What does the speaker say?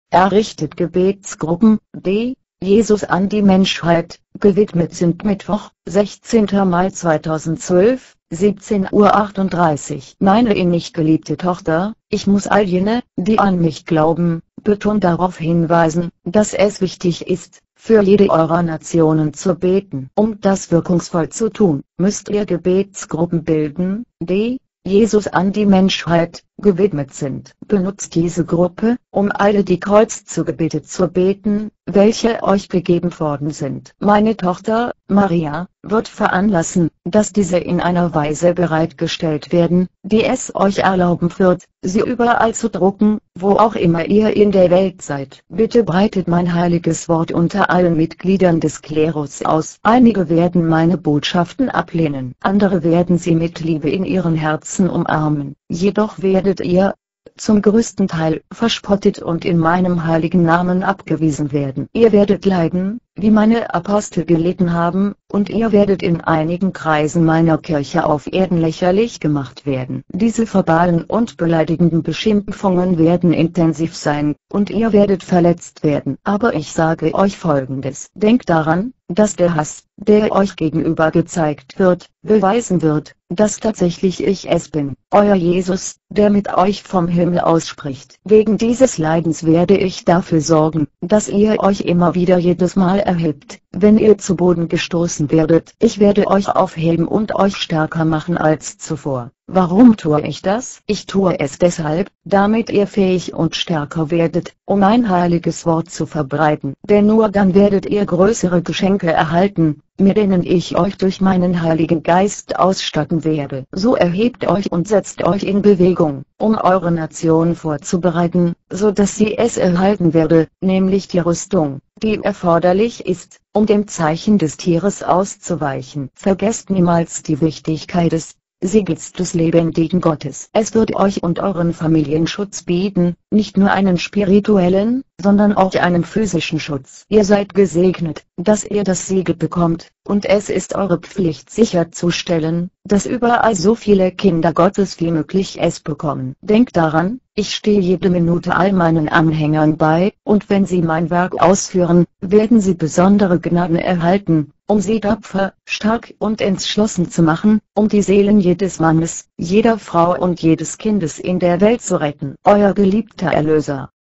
errichtet Gebetsgruppen, die Jesus an die Menschheit gewidmet sind. Mittwoch, 16. Mai 2012, 17:38 Uhr. Meine innig geliebte Tochter, ich muss all jene, die an mich glauben, betont darauf hinweisen, dass es wichtig ist, für jede eurer Nationen zu beten. Um das wirkungsvoll zu tun, müsst ihr Gebetsgruppen bilden, die Jesus an die Menschheit gewidmet sind. Benutzt diese Gruppe, um alle die Kreuzzugebiete zu beten, welche euch gegeben worden sind. Meine Tochter, Maria, wird veranlassen, dass diese in einer Weise bereitgestellt werden, die es euch erlauben wird, sie überall zu drucken, wo auch immer ihr in der Welt seid. Bitte breitet mein heiliges Wort unter allen Mitgliedern des Klerus aus. Einige werden meine Botschaften ablehnen, andere werden sie mit Liebe in ihren Herzen umarmen. Jedoch werdet ihr, zum größten Teil, verspottet und in meinem heiligen Namen abgewiesen werden. Ihr werdet leiden, wie meine Apostel gelitten haben, und ihr werdet in einigen Kreisen meiner Kirche auf Erden lächerlich gemacht werden. Diese verbalen und beleidigenden Beschimpfungen werden intensiv sein, und ihr werdet verletzt werden. Aber ich sage euch Folgendes: Denkt daran, dass der Hass, der euch gegenüber gezeigt wird, beweisen wird, dass tatsächlich ich es bin, euer Jesus, der mit euch vom Himmel ausspricht. Wegen dieses Leidens werde ich dafür sorgen, dass ihr euch immer wieder jedes Mal erhebt, wenn ihr zu Boden gestoßen werdet. Ich werde euch aufheben und euch stärker machen als zuvor. Warum tue ich das? Ich tue es deshalb, damit ihr fähig und stärker werdet, um mein heiliges Wort zu verbreiten. Denn nur dann werdet ihr größere Geschenke erhalten, mit denen ich euch durch meinen Heiligen Geist ausstatten werde. So erhebt euch und setzt euch in Bewegung, um eure Nation vorzubereiten, so dass sie es erhalten werde, nämlich die Rüstung, die erforderlich ist, um dem Zeichen des Tieres auszuweichen. Vergesst niemals die Wichtigkeit des Siegels des lebendigen Gottes. Es wird euch und euren Familien Schutz bieten, nicht nur einen spirituellen, sondern auch einen physischen Schutz. Ihr seid gesegnet, dass ihr das Siegel bekommt, und es ist eure Pflicht sicherzustellen, dass überall so viele Kinder Gottes wie möglich es bekommen. Denkt daran, ich stehe jede Minute all meinen Anhängern bei, und wenn sie mein Werk ausführen, werden sie besondere Gnaden erhalten, um sie tapfer, stark und entschlossen zu machen, um die Seelen jedes Mannes, jeder Frau und jedes Kindes in der Welt zu retten. Euer geliebter Erlöser.